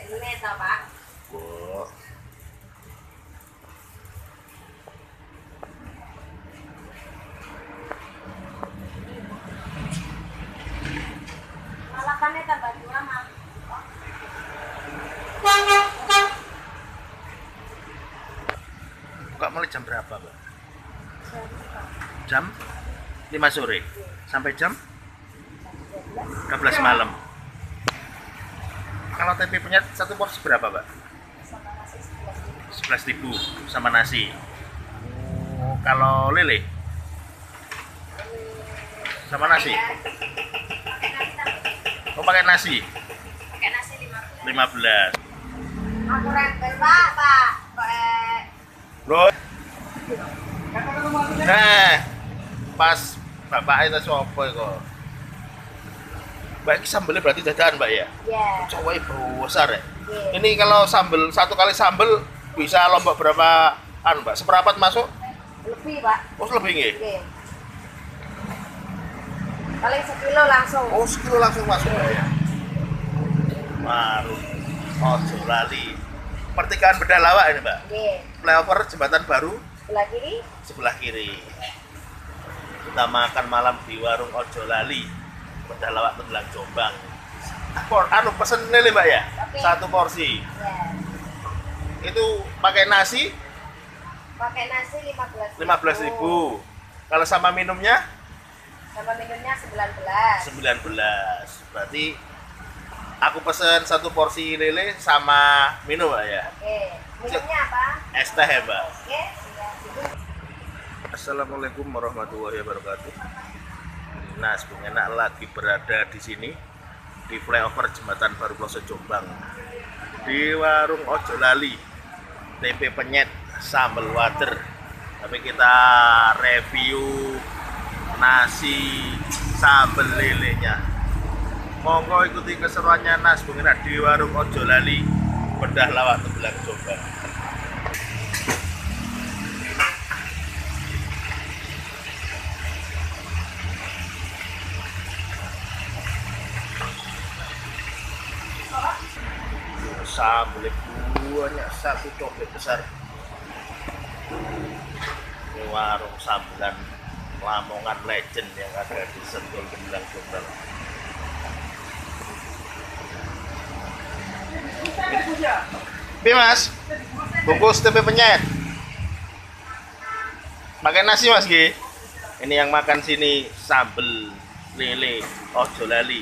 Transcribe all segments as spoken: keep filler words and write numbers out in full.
Ini toh, Pak. Oh. Malakannya tambah dua, Mak. Buka mulai jam berapa, Mbak? Jam lima sore sampai jam dua belas malam. Kalau tempe penyet satu porsi berapa, Mbak? Sama nasi sebelas ribu sama nasi. Oh, kalau lele sama nasi? Oh, pakai nasi? pakai nasi lima belas. lima belas. Aku rempel, Pak, Pak. Pakai Bro. Nah, pas bapak itu sopo kok. Mbak, ini sambelnya berarti dadakan, Mbak ya? ya. Cowoknya besar ya? Iya. Ini kalau sambel, satu kali sambel bisa lombok berapa, anu Mbak? Seperapat masuk? Lebih, Pak. Oh, lebih nggih? Oke. Paling sekilo langsung. Oh, sekilo langsung masuk, Mbak ya? Marun, ojo lali. Pertigaan Bedalawak ini, Mbak? Oke. Flyover jembatan baru Sebelah kiri. sebelah kiri. Kita makan malam di warung Ojo Lali, Bedalawak Tegelang Jombang. Por, anu pesen lele, Mbak ya? Oke. Satu porsi. Ya. Itu pakai nasi Pakai nasi lima belas. lima belas ribu. Kalau sama minumnya Sama minumnya sembilan belas. sembilan belas. Berarti aku pesen satu porsi lele sama minum, Mbak ya? Oke. Minumnya apa? Es teh ya, Mbak? Oke. Sudah. Assalamualaikum warahmatullahi wabarakatuh. Nah, sebenarnya lagi berada di sini di flyover jembatan baru Ploso Jombang, di warung Ojo Lali, tempe penyet sambal water. Tapi kita review nasi sambal lelenya. Monggo ikuti keseruannya Nas Bungina di warung Ojo Lali, Bedalawak Tegelang Jombang. Sambal banyak, satu coklat besar. Ini warung sambelan Lamongan legend yang ada di Sentul Tegelang Jombang. Oke Mas, bungkus tempe penyet. Pakai nasi Mas G. Ini yang makan sini sambel lele Ojo Lali.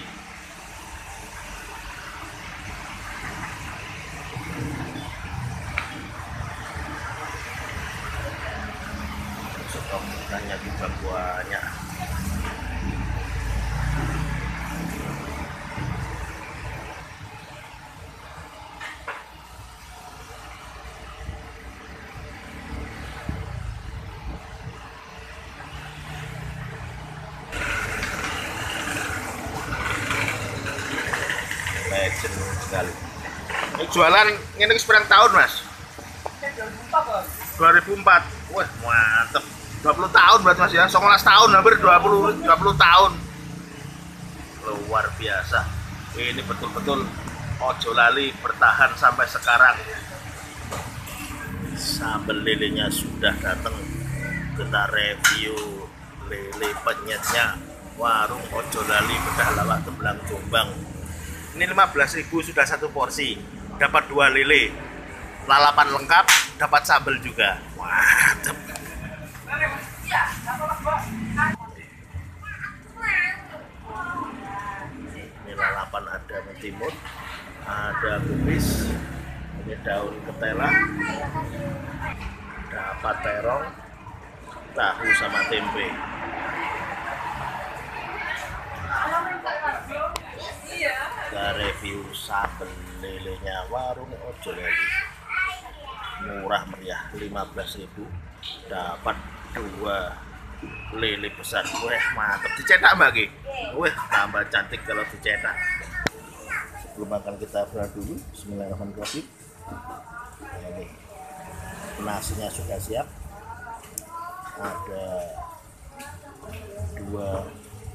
Ikannya juga banyak. Legend sekali. Ini jualan ini seberang tahun Mas? dua ribu empat. Wah mantep. dua puluh tahun berarti Mas ya, sembilan belas tahun, hampir dua puluh, dua puluh tahun. Luar biasa. Ini betul-betul Ojo Lali bertahan sampai sekarang. Sambal lelenya sudah datang. Kita review lele penyetnya warung Ojo Lali Bedalawak Tegelang Jombang. Ini lima belas ribu sudah satu porsi. Dapat dua lele. Lalapan lengkap, dapat sambal juga. Mantep. Ini lalapan ada mentimun, ada kubis, ini daun ketela, dapat terong, tahu sama tempe. Kita review sambal lelenya warung Ojo Lali. Murah meriah, lima belas ribu dapat dua lele besar. Wah mantap, dicetak Mbak Ki. Wah tambah cantik kalau dicetak. Sebelum makan kita berdoa dulu. Bismillahirrahmanirrahim. Nah, ini nasinya sudah siap, ada dua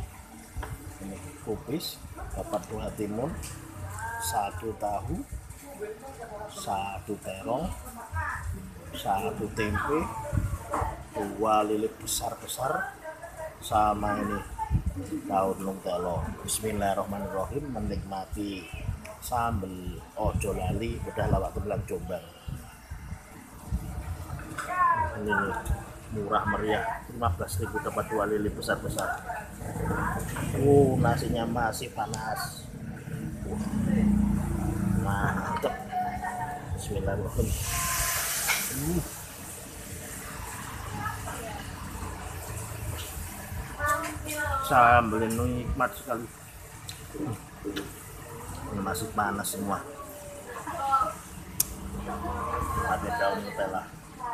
ini kubis, dapat dua timun, satu tahu, satu terong, satu tempe, dua lilit besar-besar, sama ini daun long telo. Bismillahirrahmanirrahim. Menikmati sambal ojo lali udah lawak tebelang Jombang. Ini nih, murah meriah, lima belas ribu dapat dua lili besar-besar. Oh, nasinya masih panas. Mantap. Bismillahirrahmanirrahim. Hmm. Sambal ini nikmat sekali. Ini masih panas semua. Ada daun nutella.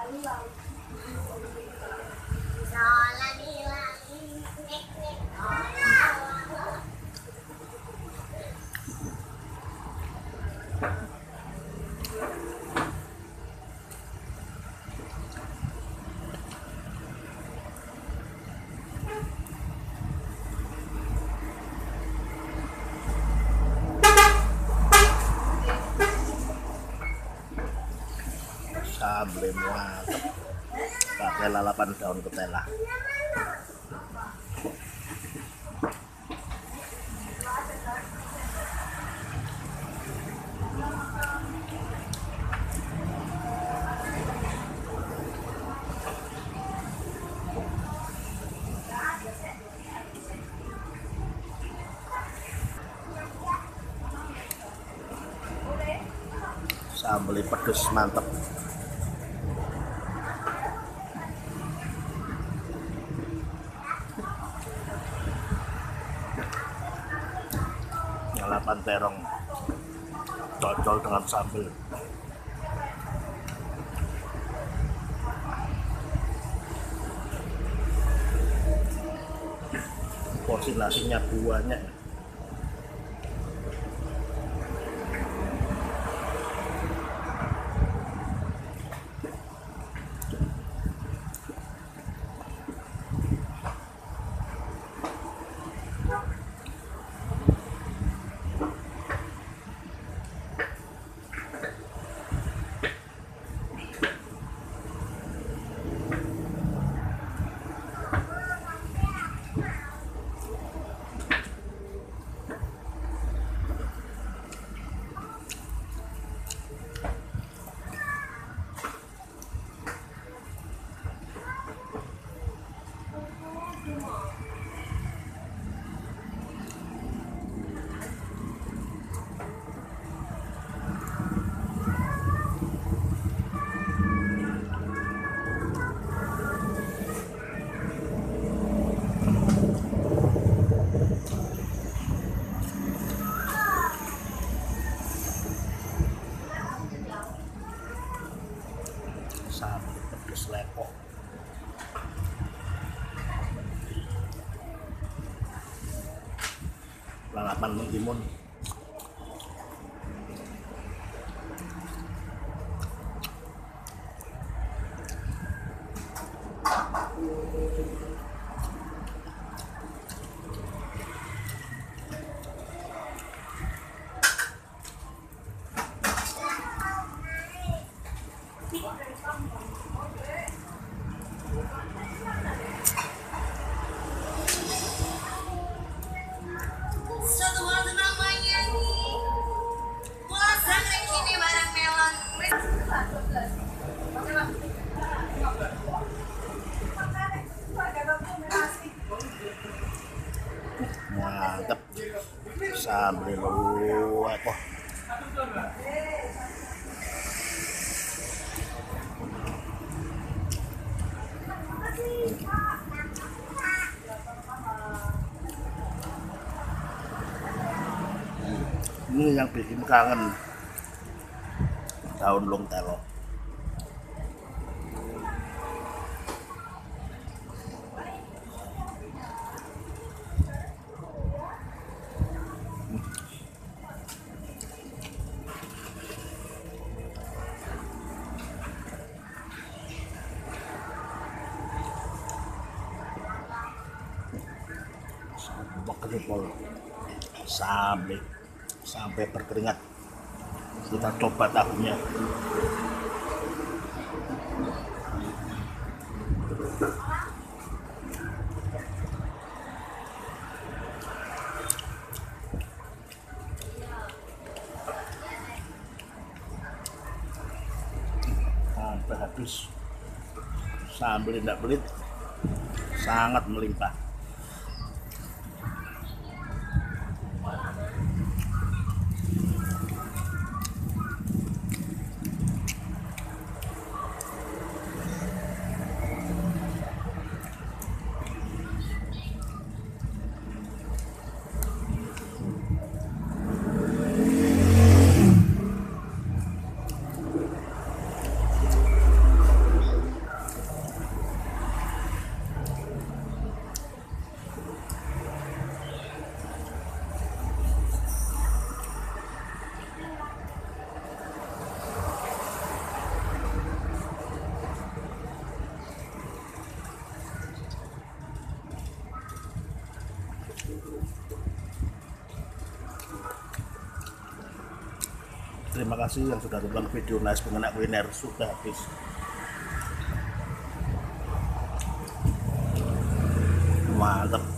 Sambal mantap pakai lalapan daun ketela. Sambal pedes mantap. Lalapan terong cocol dengan sambal. Porsi nasinya banyak. Sambal pedes lepo. Lalapan mentimun. Satu waktu namanya nih, bosan kayak gini bareng melon. Mantap. Sambal lepo. Ini yang bikin kangen daun long telo. Jempol sampai sampai berkeringat. Kita coba tahunya. Sampai habis, sambal tidak pelit, sangat melimpah. Terima kasih yang sudah tonton video Nice Pengenak Kuliner. Sudah habis. Mantap.